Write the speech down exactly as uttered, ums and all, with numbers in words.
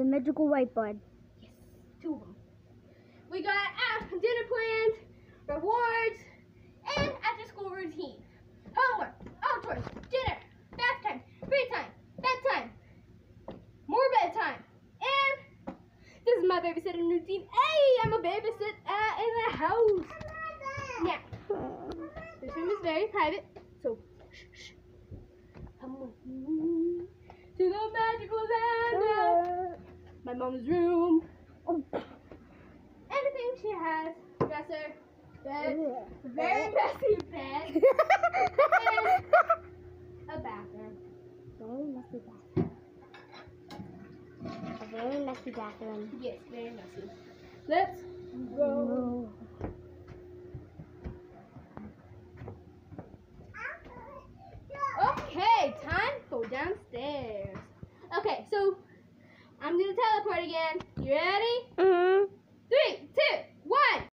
magical whiteboard. Yes, two of them. We got uh, dinner plans, rewards, and after school routine. Homework, outdoors, dinner, bath time, free time, bedtime, more bedtime, and this is my babysitting routine. Hey, I'm a babysit uh, in the house. Now, this room is very private, so shh, shh. Come with me to the magical land of my mom's room. Anything she has, dresser, bed, very messy bed, and a bathroom. Very messy bathroom. A very messy bathroom. Yes, very messy. Let's go. Okay, time to go downstairs. Okay, so I'm gonna teleport again. You ready?